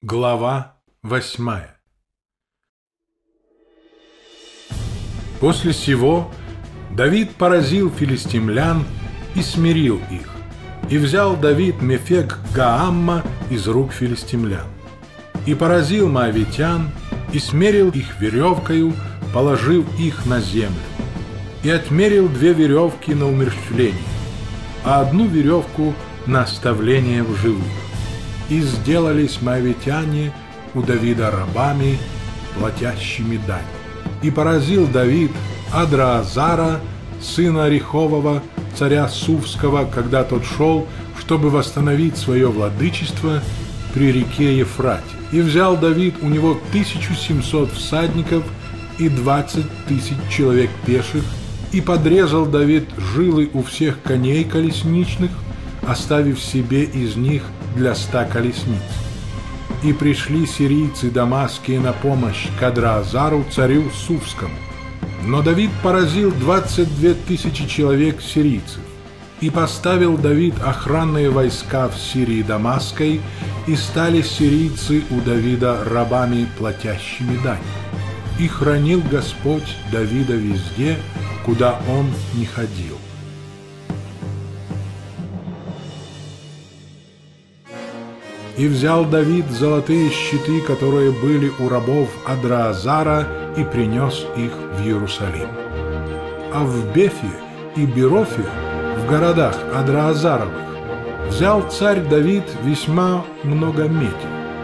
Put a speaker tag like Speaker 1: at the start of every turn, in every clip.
Speaker 1: Глава 8. После сего Давид поразил филистимлян и смирил их, и взял Давид Мефек Гаамма из рук филистимлян, и поразил моавитян, и смерил их веревкою, положив их на землю, и отмерил 2 веревки на умерщвление, а 1 веревку на оставление в живых. И сделались моавитяне у Давида рабами, платящими дань. И поразил Давид Адраазара, сына Рехового, царя Сувского, когда тот шел, чтобы восстановить свое владычество при реке Ефрате. И взял Давид у него 1700 всадников и 20 000 человек пеших, и подрезал Давид жилы у всех коней колесничных, оставив себе из них для 100 колесниц. И пришли сирийцы дамасские на помощь к Адраазару, царю Сувскому. Но Давид поразил 22 000 человек сирийцев. И поставил Давид охранные войска в Сирии Дамасской, и стали сирийцы у Давида рабами, платящими дань. И хранил Господь Давида везде, куда он не ходил. И взял Давид золотые щиты, которые были у рабов Адраазара, и принес их в Иерусалим. А в Бефе и Берофе, в городах Адраазаровых, взял царь Давид весьма много меди.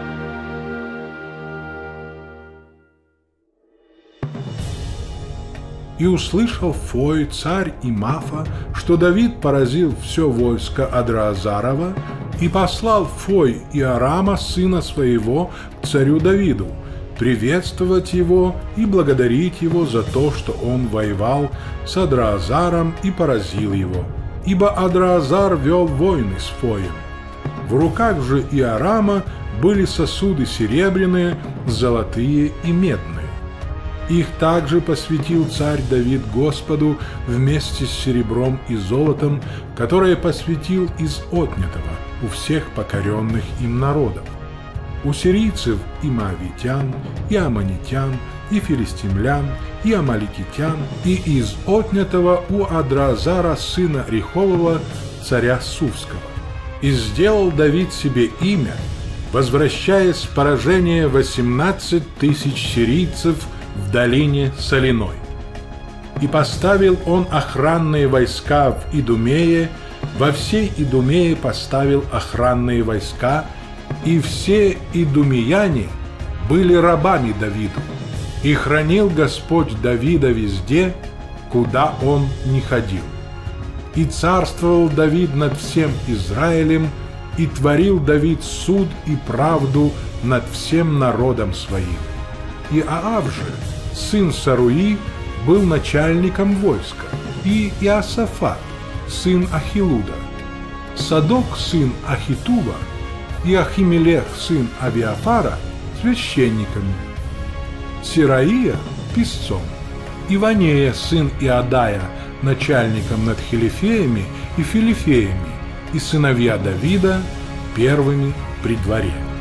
Speaker 1: И услышал Фой, царь и Мафа, что Давид поразил все войско Адраазарова, и послал Фой Иорама, сына своего, к царю Давиду, приветствовать его и благодарить его за то, что он воевал с Адраазаром и поразил его, ибо Адраазар вел войны с Фоем. В руках же Иорама были сосуды серебряные, золотые и медные. Их также посвятил царь Давид Господу вместе с серебром и золотом, которое посвятил из отнятого у всех покоренных им народов, у сирийцев и моавитян, и аммонитян, и филистимлян, и амаликитян, и из отнятого у Адраазара, сына Рехового, царя Сувского. И сделал Давид себе имя, возвращая с поражения 18 000 сирийцев в долине Соляной. И поставил он охранные войска в Идумее, во всей Идумее поставил охранные войска, и все идумеяне были рабами Давиду. И хранил Господь Давида везде, куда он не ходил. И царствовал Давид над всем Израилем, и творил Давид суд и правду над всем народом своим. И Аав же, сын Саруи, был начальником войска, и Иосафат, сын Ахилуда, Садок, сын Ахитува, и Ахимелех, сын Авиафара, священниками, Сираия – писцом, Иванея, сын Иодая, начальником над хилифеями и филифеями, и сыновья Давида первыми при дворе.